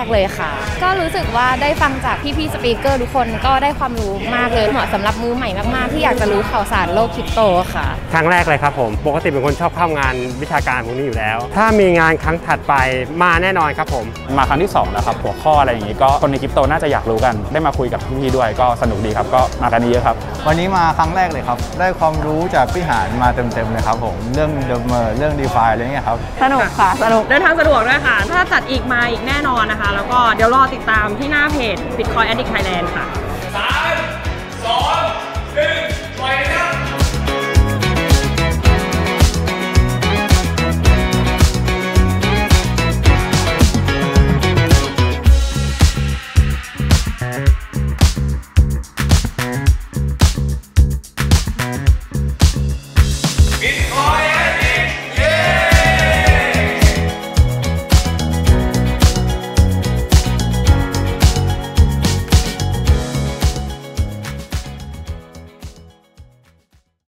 เลยค่ะก็รู้สึกว่าได้ฟังจากพี่ๆสปีกเกอร์ทุกคนก็ได้ความรู้มากเลยเหมาะสำหรับมือใหม่มากๆที่อยากจะรู้ข่าวสารโลกคริปโตค่ะครั้งแรกเลยครับผมปกติเป็นคนชอบเข้างานวิชาการพวกนี้อยู่แล้วถ้ามีงานครั้งถัดไปมาแน่นอนครับผมมาครั้งที่2แล้วครับหัวข้ออะไรอย่างนี้ก็คนในคริปโตน่าจะอยากรู้กันได้มาคุยกับพี่ๆด้วยก็สนุกดีครับก็มากันเยอะครับวันนี้มาครั้งแรกเลยครับได้ความรู้จากพี่หานมาเต็มๆเลยครับผมเรื่องเดมเรื่อง DeFi อะไรเงี้ยครับสนุกค่ะสนุกเดินทางสะดวกด้วยค่ะถ้าจัดอีกมาอีกแน่นอนนะคะแล้วก็เดี๋ยวรอติดตามที่หน้าเพจ Bitcoin Addict Thailand ค่ะ 3 2 1